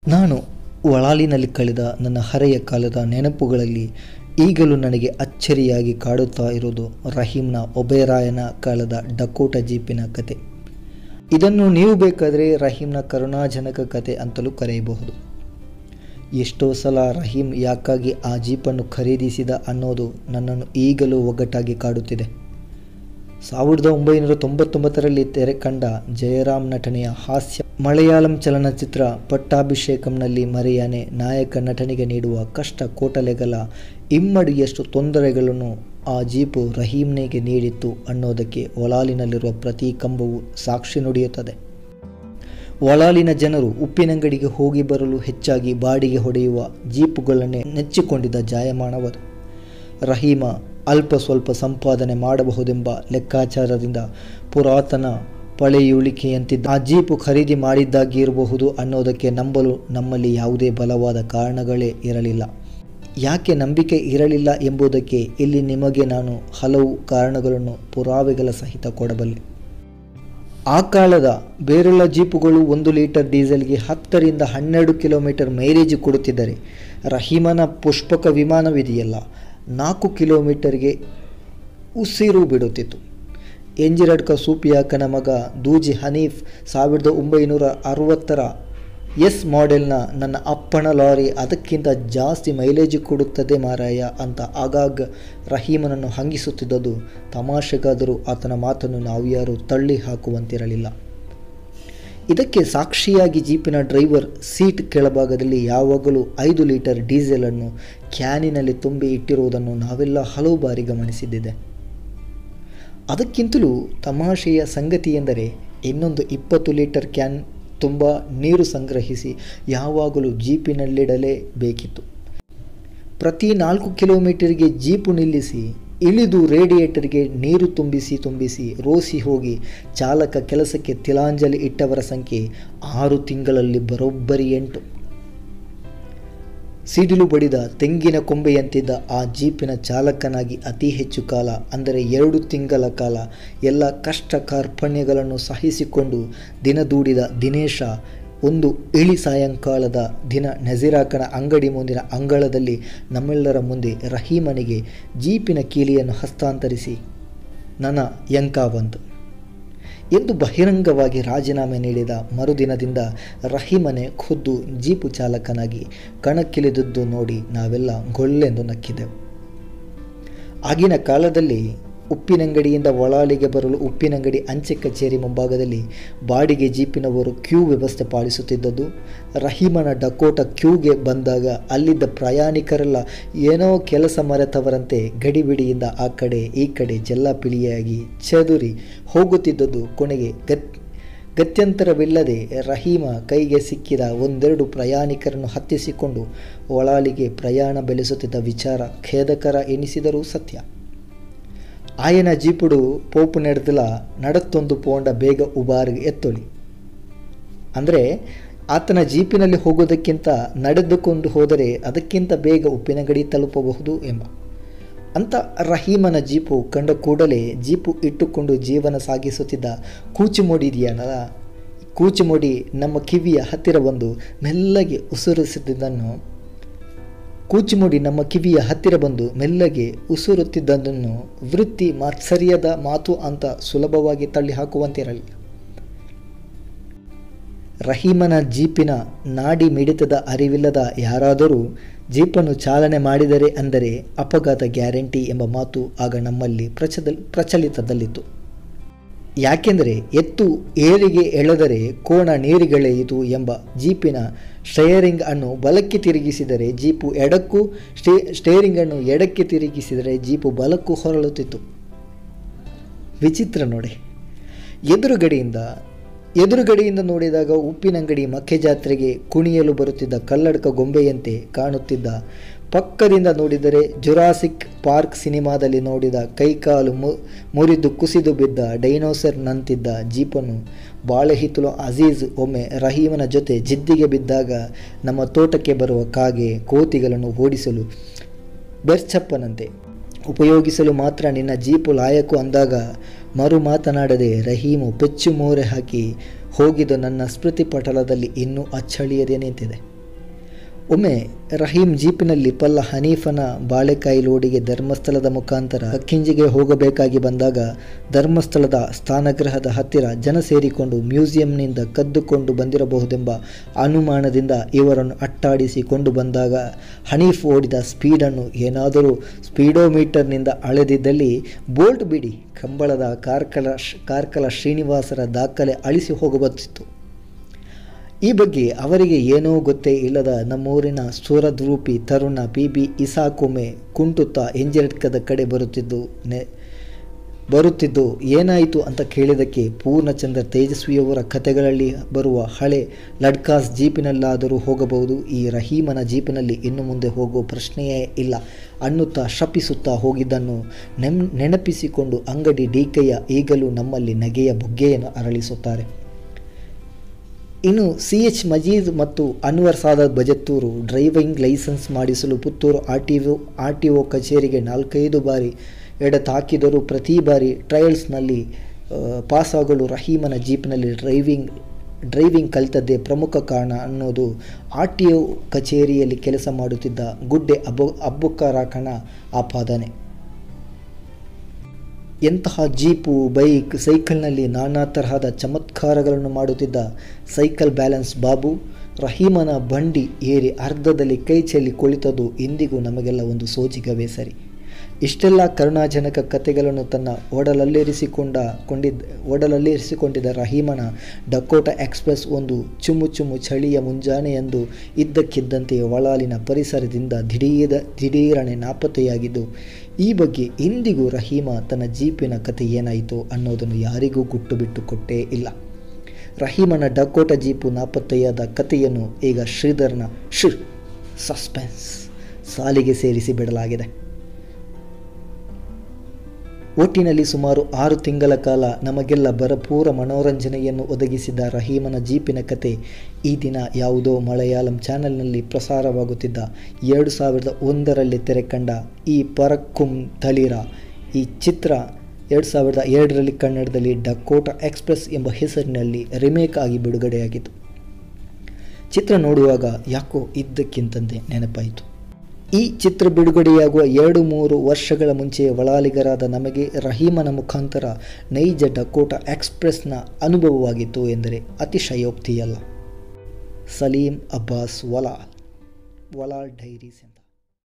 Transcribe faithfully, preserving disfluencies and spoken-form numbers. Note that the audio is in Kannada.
ನಾನು ಒಳಾಲಿನಲ್ಲಿ ಕಳೆದ ನನ್ನ ಹರೆಯ ಕಾಲದ ನೆನಪುಗಳಲ್ಲಿ ಈಗಲೂ ನನಗೆ ಅಚ್ಚರಿಯಾಗಿ ಕಾಡುತ್ತಾ ಇರುವುದು ರಹೀಮ್ನ ಒಬೇರಾಯನ ಕಾಲದ ಡಕೋಟ ಜೀಪಿನ ಕತೆ. ಇದನ್ನು ನೀವು ಬೇಕಾದರೆ ರಹೀಮ್ನ ಕರುಣಾಜನಕ ಕತೆ ಅಂತಲೂ ಕರೆಯಬಹುದು. ಎಷ್ಟೋ ಸಲ ರಹೀಮ್ ಯಾಕಾಗಿ ಆ ಜೀಪನ್ನು ಖರೀದಿಸಿದ ಅನ್ನೋದು ನನ್ನನ್ನು ಈಗಲೂ ಒಗ್ಗಟ್ಟಾಗಿ ಕಾಡುತ್ತಿದೆ. ಸಾವಿರದ ಒಂಬೈನೂರ ತೊಂಬತ್ತೊಂಬತ್ತರಲ್ಲಿ ತೆರೆ ಕಂಡ ಜಯರಾಮ್ ನಟನೆಯ ಹಾಸ್ಯ ಮಲಯಾಳಂ ಚಲನಚಿತ್ರ ಪಟ್ಟಾಭಿಷೇಕಂನಲ್ಲಿ ಮರೆಯಾನೆ ನಾಯಕ ನಟನಿಗೆ ನೀಡುವ ಕಷ್ಟ ಕೋಟಲೆಗಳ ಇಮ್ಮಡಿಯಷ್ಟು ತೊಂದರೆಗಳನ್ನು ಆ ಜೀಪು ರಹೀಮ್ನಿಗೆ ನೀಡಿತ್ತು ಅನ್ನೋದಕ್ಕೆ ಒಳಾಲಿನಲ್ಲಿರುವ ಪ್ರತಿ ಕಂಬವು ಸಾಕ್ಷಿ ನುಡಿಯುತ್ತದೆ. ಒಳಾಲಿನ ಜನರು ಉಪ್ಪಿನಂಗಡಿಗೆ ಹೋಗಿ ಬರಲು ಹೆಚ್ಚಾಗಿ ಬಾಡಿಗೆ ಹೊಡೆಯುವ ಜೀಪುಗಳನ್ನೇ ನೆಚ್ಚಿಕೊಂಡಿದ್ದ ಜಾಯಮಾನವರು. ರಹೀಮ ಅಲ್ಪ ಸ್ವಲ್ಪ ಸಂಪಾದನೆ ಮಾಡಬಹುದೆಂಬ ಲೆಕ್ಕಾಚಾರದಿಂದ ಪುರಾತನ ಪಳೆಯುಳಿಕೆಯಂತಿದ್ದ ಆ ಜೀಪು ಖರೀದಿ ಮಾಡಿದ್ದಾಗಿರಬಹುದು ಅನ್ನೋದಕ್ಕೆ ನಂಬಲು ನಮ್ಮಲ್ಲಿ ಯಾವುದೇ ಬಲವಾದ ಕಾರಣಗಳೇ ಇರಲಿಲ್ಲ. ಯಾಕೆ ನಂಬಿಕೆ ಇರಲಿಲ್ಲ ಎಂಬುದಕ್ಕೆ ಇಲ್ಲಿ ನಿಮಗೆ ನಾನು ಹಲವು ಕಾರಣಗಳನ್ನು ಪುರಾವೆಗಳ ಸಹಿತ ಕೊಡಬಲ್ಲೆ. ಆ ಕಾಲದ ಬೇರೆಲ್ಲ ಜೀಪುಗಳು ಒಂದು ಲೀಟರ್ ಡೀಸೆಲ್ಗೆ ಹತ್ತರಿಂದ ಹನ್ನೆರಡು ಕಿಲೋಮೀಟರ್ ಮೈಲೇಜ್ ಕೊಡುತ್ತಿದ್ದರೆ ರಹೀಮನ ಪುಷ್ಪಕ ವಿಮಾನವಿದೆಯಲ್ಲ ನಾಲ್ಕು ಕಿಲೋಮೀಟರ್ಗೆ ಉಸಿರು ಬಿಡುತ್ತಿತ್ತು. ಎಂಜಿರಡ್ಕ ಸೂಪಿಯಾಕನ ಮಗ ದೂಜಿ ಹನೀಫ್ ಸಾವಿರದ ಒಂಬೈನೂರ ಅರವತ್ತರ ಎಸ್ ಮಾಡೆಲ್ನ ನನ್ನ ಅಪ್ಪನ ಲಾರಿ ಅದಕ್ಕಿಂತ ಜಾಸ್ತಿ ಮೈಲೇಜ್ ಕೊಡುತ್ತದೆ ಮಾರಾಯ ಅಂತ ಆಗಾಗ ರಹೀಮನನ್ನು ಹಂಗಿಸುತ್ತಿದ್ದದು ತಮಾಷೆಗಾದರೂ ಆತನ ಮಾತನ್ನು ನಾವು ಯಾರೂ ತಳ್ಳಿ ಹಾಕುವಂತಿರಲಿಲ್ಲ. ಇದಕ್ಕೆ ಸಾಕ್ಷಿಯಾಗಿ ಜೀಪಿನ ಡ್ರೈವರ್ ಸೀಟ್ ಕೆಳಭಾಗದಲ್ಲಿ ಯಾವಾಗಲೂ ಐದು ಲೀಟರ್ ಡೀಸೆಲನ್ನು ಕ್ಯಾನಿನಲ್ಲಿ ತುಂಬಿ ಇಟ್ಟಿರುವುದನ್ನು ನಾವೆಲ್ಲ ಹಲವು ಬಾರಿ ಗಮನಿಸಿದ್ದಿದೆ. ಅದಕ್ಕಿಂತಲೂ ತಮಾಷೆಯ ಸಂಗತಿ ಎಂದರೆ ಇನ್ನೊಂದು ಇಪ್ಪತ್ತು ಲೀಟರ್ ಕ್ಯಾನ್ ತುಂಬ ನೀರು ಸಂಗ್ರಹಿಸಿ ಯಾವಾಗಲೂ ಜೀಪಿನಲ್ಲಿಡಲೇ ಬೇಕಿತ್ತು. ಪ್ರತಿ ನಾಲ್ಕು ಕಿಲೋಮೀಟರ್ಗೆ ಜೀಪು ನಿಲ್ಲಿಸಿ ಇಳಿದು ರೇಡಿಯೇಟರ್ಗೆ ನೀರು ತುಂಬಿಸಿ ತುಂಬಿಸಿ ರೋಸಿ ಹೋಗಿ ಚಾಲಕ ಕೆಲಸಕ್ಕೆ ತಿಲಾಂಜಲಿ ಇಟ್ಟವರ ಸಂಖ್ಯೆ ಆರು ತಿಂಗಳಲ್ಲಿ ಬರೋಬ್ಬರಿ ಎಂಟು. ಸಿಡಿಲು ಬಡಿದ ತೆಂಗಿನ ಕೊಂಬೆಯಂತಿದ್ದ ಆ ಜೀಪಿನ ಚಾಲಕನಾಗಿ ಅತಿ ಹೆಚ್ಚು ಕಾಲ ಅಂದರೆ ಎರಡು ತಿಂಗಳ ಕಾಲ ಎಲ್ಲ ಕಷ್ಟ ಕಾರ್ಪಣ್ಯಗಳನ್ನು ಸಹಿಸಿಕೊಂಡು ದಿನದೂಡಿದ ದಿನೇಶ ಒಂದು ಇಳಿ ಸಾಯಂಕಾಲದ ದಿನ ನಜೀರಾಕನ ಅಂಗಡಿ ಮುಂದಿನ ಅಂಗಳದಲ್ಲಿ ನಮ್ಮೆಲ್ಲರ ಮುಂದೆ ರಹೀಮನಿಗೆ ಜೀಪಿನ ಕೀಲಿಯನ್ನು ಹಸ್ತಾಂತರಿಸಿ ನನ್ನ ಯಂಕಾವಂತ್ ಎಂದು ಬಹಿರಂಗವಾಗಿ ರಾಜೀನಾಮೆ ನೀಡಿದ ಮರುದಿನದಿಂದ ರಹೀಮನೆ ಖುದ್ದು ಜೀಪು ಚಾಲಕನಾಗಿ ಕಣಕ್ಕಿಳಿದದ್ದು ನೋಡಿ ನಾವೆಲ್ಲ ಗೊಳ್ಳೆಂದು ನಕ್ಕಿದೆವು. ಆಗಿನ ಕಾಲದಲ್ಲಿ ಉಪ್ಪಿನಂಗಡಿಯಿಂದ ಒಳಾಲಿಗೆ ಬರಲು ಉಪ್ಪಿನಂಗಡಿ ಅಂಚೆ ಕಚೇರಿ ಮುಂಭಾಗದಲ್ಲಿ ಬಾಡಿಗೆ ಜೀಪಿನವರು ಕ್ಯೂ ವ್ಯವಸ್ಥೆ ಪಾಲಿಸುತ್ತಿದ್ದದ್ದು. ರಹೀಮನ ಡಕೋಟ ಕ್ಯೂಗೆ ಬಂದಾಗ ಅಲ್ಲಿದ್ದ ಪ್ರಯಾಣಿಕರೆಲ್ಲ ಏನೋ ಕೆಲಸ ಮರೆತವರಂತೆ ಗಡಿಬಿಡಿಯಿಂದ ಆ ಕಡೆ ಈ ಕಡೆ ಜಲ್ಲಾಪಿಳಿಯಾಗಿ ಚದುರಿ ಹೋಗುತ್ತಿದ್ದದ್ದು. ಕೊನೆಗೆ ಗತ್ ಗತ್ಯಂತರವಿಲ್ಲದೆ ರಹೀಮ ಕೈಗೆ ಸಿಕ್ಕಿದ ಒಂದೆರಡು ಪ್ರಯಾಣಿಕರನ್ನು ಹತ್ತಿಸಿಕೊಂಡು ಒಳಾಲಿಗೆ ಪ್ರಯಾಣ ಬೆಳೆಸುತ್ತಿದ್ದ ವಿಚಾರ ಖೇದಕರ ಎನಿಸಿದರೂ ಸತ್ಯ. ಆಯನ ಜೀಪುಡು ಪೋಪು ನಡೆದಲ ನಡತ್ತೊಂದು ಪೋಂಡ ಬೇಗ ಉಬಾರಿಗೆ ಎತ್ತೊಳಿ ಅಂದರೆ ಆತನ ಜೀಪಿನಲ್ಲಿ ಹೋಗೋದಕ್ಕಿಂತ ನಡೆದುಕೊಂಡು ಹೋದರೆ ಅದಕ್ಕಿಂತ ಬೇಗ ಉಪ್ಪಿನಂಗಡಿ ತಲುಪಬಹುದು ಎಂಬ. ಅಂತ ರಹೀಮನ ಜೀಪು ಕಂಡ ಕೂಡಲೇ ಜೀಪು ಇಟ್ಟುಕೊಂಡು ಜೀವನ ಸಾಗಿಸುತ್ತಿದ್ದ ಕೂಚುಮೊಡಿ ಇದೆಯಲ್ಲ, ಕೂಚುಮೊಡಿ ನಮ್ಮ ಕಿವಿಯ ಹತ್ತಿರ ಬಂದು ಮೆಲ್ಲಗೆ ಉಸಿರಿಸುತ್ತಿದ್ದನ್ನು ಕೂಚುಮುಡಿ ನಮ್ಮ ಕಿವಿಯ ಹತ್ತಿರ ಬಂದು ಮೆಲ್ಲಗೆ ಉಸುರುತ್ತಿದ್ದದನ್ನು ವೃತ್ತಿ ಮಾತ್ಸರ್ಯದ ಮಾತು ಅಂತ ಸುಲಭವಾಗಿ ತಳ್ಳಿ ಹಾಕುವಂತಿರಲಿಲ್ಲ. ರಹೀಮನ ಜೀಪಿನ ನಾಡಿ ಮಿಡಿತದ ಅರಿವಿಲ್ಲದ ಯಾರಾದರೂ ಜೀಪನ್ನು ಚಾಲನೆ ಮಾಡಿದರೆ ಅಂದರೆ ಅಪಘಾತ ಗ್ಯಾರಂಟಿ ಎಂಬ ಮಾತು ಆಗ ನಮ್ಮಲ್ಲಿ ಪ್ರಚಲ ಪ್ರಚಲಿತದಲ್ಲಿತ್ತು. ಯಾಕೆಂದರೆ ಎತ್ತು ಏರಿಗೆ ಎಳೆದರೆ ಕೋಣ ನೀರಿಗೆಳೆಯಿತು ಎಂಬ ಜೀಪಿನ ಸ್ಟೇರಿಂಗ್ ಅನ್ನು ಬಲಕ್ಕೆ ತಿರುಗಿಸಿದರೆ ಜೀಪು ಎಡಕ್ಕೂ ಸ್ಟೇ ಸ್ಟೇರಿಂಗ್ ಅನ್ನು ಎಡಕ್ಕೆ ತಿರುಗಿಸಿದರೆ ಜೀಪು ಬಲಕ್ಕೂ ಹೊರಳುತ್ತಿತ್ತು. ವಿಚಿತ್ರ ನೋಡಿ. ಎದುರುಗಡೆಯಿಂದ ಎದುರುಗಡೆಯಿಂದ ನೋಡಿದಾಗ ಉಪ್ಪಿನಂಗಡಿ ಮಕ್ಕೆ ಜಾತ್ರೆಗೆ ಕುಣಿಯಲು ಬರುತ್ತಿದ್ದ ಕಲ್ಲಡ್ಕ ಗೊಂಬೆಯಂತೆ ಕಾಣುತ್ತಿದ್ದ. ಪಕ್ಕದಿಂದ ನೋಡಿದರೆ ಜುರಾಸಿಕ್ ಪಾರ್ಕ್ ಸಿನಿಮಾದಲ್ಲಿ ನೋಡಿದ ಕೈಕಾಲು ಮು ಮುರಿದು ಕುಸಿದು ಬಿದ್ದ ಡೈನೋಸರ್ ನಂತಿದ್ದ ಜೀಪನ್ನು ಬಾಳೆಹಿತ್ತಲು ಅಜೀಜ್ ಒಮ್ಮೆ ರಹೀಮನ ಜೊತೆ ಜಿದ್ದಿಗೆ ಬಿದ್ದಾಗ ನಮ್ಮ ತೋಟಕ್ಕೆ ಬರುವ ಕಾಗೆ ಕೋತಿಗಳನ್ನು ಓಡಿಸಲು ಬೆರ್ಚಪ್ಪನಂತೆ ಉಪಯೋಗಿಸಲು ಮಾತ್ರ ನಿನ್ನ ಜೀಪು ಲಾಯಕು ಅಂದಾಗ ಮರು ಮಾತನಾಡದೆ ರಹೀಮು ಪೆಚ್ಚು ಮೋರೆ ಹಾಕಿ ಹೋಗಿದ್ದು ನನ್ನ ಸ್ಮೃತಿ ಪಟಲದಲ್ಲಿ ಇನ್ನೂ ಅಚ್ಚಳಿಯದೆ ನಿಂತಿದೆ. ಒಮ್ಮೆ ರಹೀಂ ಜೀಪಿನಲ್ಲಿ ಪಲ್ಲ ಹನೀಫನ ಬಾಳೆಕಾಯಿ ಲೋಡಿಗೆ ಧರ್ಮಸ್ಥಳದ ಮುಖಾಂತರ ಕಕ್ಕಿಂಜಿಗೆ ಹೋಗಬೇಕಾಗಿ ಬಂದಾಗ ಧರ್ಮಸ್ಥಳದ ಸ್ನಾನಗೃಹದ ಹತ್ತಿರ ಜನ ಸೇರಿಕೊಂಡು ಮ್ಯೂಸಿಯಂನಿಂದ ಕದ್ದುಕೊಂಡು ಬಂದಿರಬಹುದೆಂಬ ಅನುಮಾನದಿಂದ ಇವರನ್ನು ಅಟ್ಟಾಡಿಸಿಕೊಂಡು ಬಂದಾಗ ಹನೀಫ್ ಓಡಿದ ಸ್ಪೀಡನ್ನು ಏನಾದರೂ ಸ್ಪೀಡೋಮೀಟರ್ನಿಂದ ಅಳೆದಿದ್ದಲ್ಲಿ ಬೋಲ್ಟ್ ಬಿಡಿ ಕಂಬಳದ ಕಾರ್ಕಳ ಕಾರ್ಕಳ ಶ್ರೀನಿವಾಸರ ದಾಖಲೆ ಅಳಿಸಿ ಹೋಗಬತ್ತಿತ್ತು. ಈ ಬಗ್ಗೆ ಅವರಿಗೆ ಏನೋ ಗೊತ್ತೇ ಇಲ್ಲದ ನಮ್ಮೂರಿನ ಸೂರದ್ರೂಪಿ ತರುಣ ಪಿ ಬಿ ಇಸಾಕೊಮ್ಮೆ ಕುಂಟುತ್ತಾ ಎಂಜಿರಟ್ಕದ ಕಡೆ ಬರುತ್ತಿದ್ದು ನೆ ಬರುತ್ತಿದ್ದು ಏನಾಯಿತು ಅಂತ ಕೇಳಿದಕ್ಕೆ ಪೂರ್ಣಚಂದ್ರ ತೇಜಸ್ವಿಯವರ ಕಥೆಗಳಲ್ಲಿ ಬರುವ ಹಳೆ ಲಡ್ಕಾಸ್ ಜೀಪಿನಲ್ಲಾದರೂ ಹೋಗಬಹುದು, ಈ ರಹೀಮನ ಜೀಪಿನಲ್ಲಿ ಇನ್ನು ಮುಂದೆ ಹೋಗೋ ಪ್ರಶ್ನೆಯೇ ಇಲ್ಲ ಅನ್ನುತ್ತಾ ಶಪಿಸುತ್ತಾ ಹೋಗಿದ್ದನ್ನು ನೆಮ್ ನೆನಪಿಸಿಕೊಂಡು ಅಂಗಡಿ ಡಿಕೆಯ ಈಗಲೂ ನಮ್ಮಲ್ಲಿ ನಗೆಯ ಬುಗ್ಗೆಯನ್ನು ಅರಳಿಸುತ್ತಾರೆ. ಇನ್ನು ಸಿ ಎಚ್ ಮಜೀದ್ ಮತ್ತು ಅನ್ವರ್ ಸಾದಾತ್ ಬಜತ್ತೂರು ಡ್ರೈವಿಂಗ್ ಲೈಸೆನ್ಸ್ ಮಾಡಿಸಲು Puttur R T O R T O ಕಚೇರಿಗೆ ನಾಲ್ಕೈದು ಬಾರಿ ಎಡತಾಕಿದರೂ ಪ್ರತಿ ಬಾರಿ ಟ್ರಯಲ್ಸ್ನಲ್ಲಿ ಪಾಸಾಗಲು ರಹೀಮನ ಜೀಪ್ನಲ್ಲಿ ಡ್ರೈವಿಂಗ್ ಡ್ರೈವಿಂಗ್ ಕಲಿತದ್ದೇ ಪ್ರಮುಖ ಕಾರಣ ಅನ್ನೋದು ಆರ್ ಟಿ ಒ ಕಚೇರಿಯಲ್ಲಿ ಕೆಲಸ ಮಾಡುತ್ತಿದ್ದ ಗುಡ್ಡೆ ಅಬ್ಬು ಅಬ್ಬುಕ್ಕರಾಕನ ಆಪಾದನೆ. ಎಂತಹ ಜೀಪು, ಬೈಕ್, ಸೈಕಲ್ನಲ್ಲಿ ನಾನಾ ತರಹದ ಚಮತ್ಕಾರಗಳನ್ನು ಮಾಡುತ್ತಿದ್ದ ಸೈಕಲ್ ಬ್ಯಾಲೆನ್ಸ್ ಬಾಬು ರಹೀಮನ ಬಂಡಿ ಏರಿ ಅರ್ಧದಲ್ಲಿ ಕೈ ಚೆಲ್ಲಿ ಕುಳಿತದ್ದು ಇಂದಿಗೂ ನಮಗೆಲ್ಲ ಒಂದು ಸೋಜಿಗವೇ ಸರಿ. ಇಷ್ಟೆಲ್ಲ ಕರುಣಾಜನಕ ಕಥೆಗಳನ್ನು ತನ್ನ ಒಡಲಲ್ಲಿರಿಸಿಕೊಂಡ ಕೊಂಡಿದ್ದ ಒಡಲಲ್ಲಿರಿಸಿಕೊಂಡಿದ್ದ ರಹೀಮನ ಡಕೋಟಾ ಎಕ್ಸ್ಪ್ರೆಸ್ ಒಂದು ಚುಮ್ಮು ಚುಮ್ಮು ಚಳಿಯ ಮುಂಜಾನೆಯಂದು ಇದ್ದಕ್ಕಿದ್ದಂತೆ ವಳಾಲಿನ ಪರಿಸರದಿಂದ ದಿಢೀರ ದಿಢೀರನೆ ನಾಪತ್ತೆಯಾಗಿದ್ದು, ಈ ಬಗ್ಗೆ ಇಂದಿಗೂ ರಹೀಮ ತನ್ನ ಜೀಪಿನ ಕತೆ ಏನಾಯಿತು ಅನ್ನೋದನ್ನು ಯಾರಿಗೂ ಗುಟ್ಟು ಬಿಟ್ಟು ಕೊಟ್ಟೇ ಇಲ್ಲ. ರಹೀಮನ ಡಕೋಟಾ ಜೀಪು ನಾಪತ್ತೆಯಾದ ಕಥೆಯನ್ನು ಈಗ ಶ್ರೀಧರ್ನ ಶ್ ಸಸ್ಪೆನ್ಸ್ ಸಾಲಿಗೆ ಸೇರಿಸಿ ಬಿಡಲಾಗಿದೆ. ಒಟ್ಟಿನಲ್ಲಿ ಸುಮಾರು ಆರು ತಿಂಗಳ ಕಾಲ ನಮಗೆಲ್ಲ ಭರಪೂರ ಮನೋರಂಜನೆಯನ್ನು ಒದಗಿಸಿದ ರಹೀಮನ ಜೀಪಿನ ಕತೆ ಈ ದಿನ ಯಾವುದೋ ಮಲಯಾಳಂ ಚಾನೆಲ್ನಲ್ಲಿ ಪ್ರಸಾರವಾಗುತ್ತಿದ್ದ ಎರಡು ಸಾವಿರದ ಒಂದರಲ್ಲಿ ತೆರೆಕಂಡ ಈ ಪರಕ್ಕುಂ ತಳಿರ ಈ ಚಿತ್ರ ಎರಡು ಸಾವಿರದ ಎರಡರಲ್ಲಿ ಕನ್ನಡದಲ್ಲಿ ಡಕೋಟಾ ಎಕ್ಸ್ಪ್ರೆಸ್ ಎಂಬ ಹೆಸರಿನಲ್ಲಿ ರಿಮೇಕ್ ಆಗಿ ಬಿಡುಗಡೆಯಾಗಿತ್ತು. ಚಿತ್ರ ನೋಡುವಾಗ ಯಾಕೋ ಇದ್ದಕ್ಕಿಂತಂತೆ ನೆನಪಾಯಿತು. ಈ ಚಿತ್ರ ಬಿಡುಗಡೆಯಾಗುವ ಎರಡು ಮೂರು ವರ್ಷಗಳ ಮುಂಚೆ ವಳಾಲಿಗರಾದ ನಮಗೆ ರಹೀಮನ ಮುಖಾಂತರ ನೈಜ ಡಕೋಟಾ ಎಕ್ಸ್ಪ್ರೆಸ್ನ ಅನುಭವವಾಗಿತ್ತು ಎಂದರೆ ಅತಿಶಯೋಕ್ತಿಯಲ್ಲ. ಸಲೀಂ ಅಬ್ಬಾಸ್ ವಲಾಲ್, ವಲಾಲ್ ಡೈರೀಸ್.